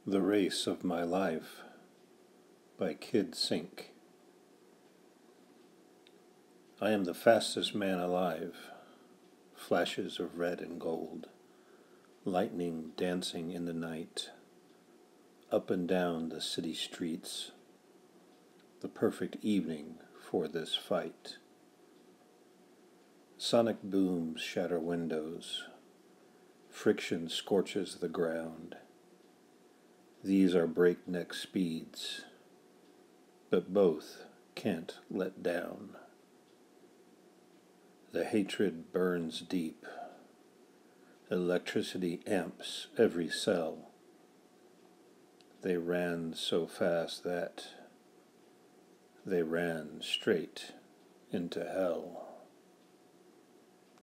The Race of My Life by Kid Sink. I am the fastest man alive. Flashes of red and gold, lightning dancing in the night, up and down the city streets, the perfect evening for this fight. Sonic booms shatter windows, friction scorches the ground. These are breakneck speeds, but both can't let down. The hatred burns deep. Electricity amps every cell. They ran so fast that they ran straight into hell.